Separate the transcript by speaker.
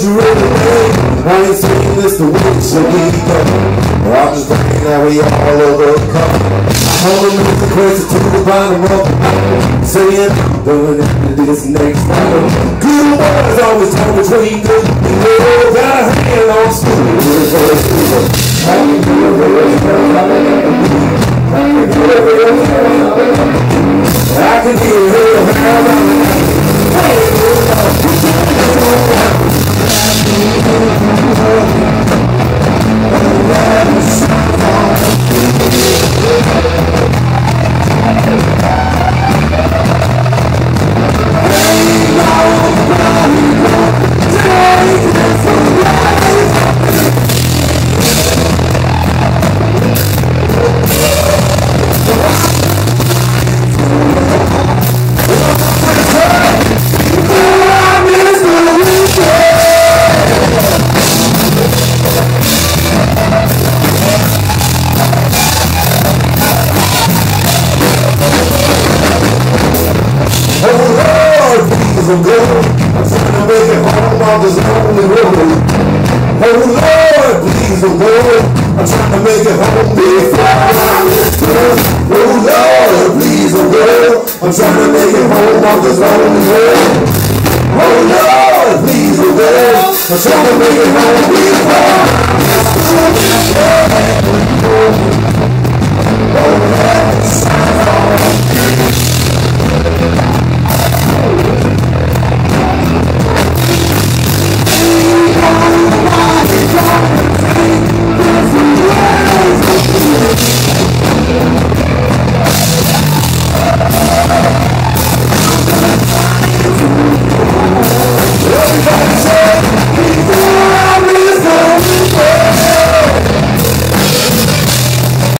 Speaker 1: you really mean? I ain't saying this the way it should be done. I'm just thinking that we all overcome. Hold on with the crazy to the bottom of the mountain, saying I'm doing it to this next time. Good boys always told me between good and good. Got a hand on school. I can do it real well. I can do it real I'm trying to make it home on this lonely road. Oh Lord, please, oh Lord, I'm trying to make it home before I return. Oh Lord, please, oh Lord, I'm trying to make it home on this lonely road. Oh Lord, please, oh Lord, I'm trying to make it home before I return. Oh Lord.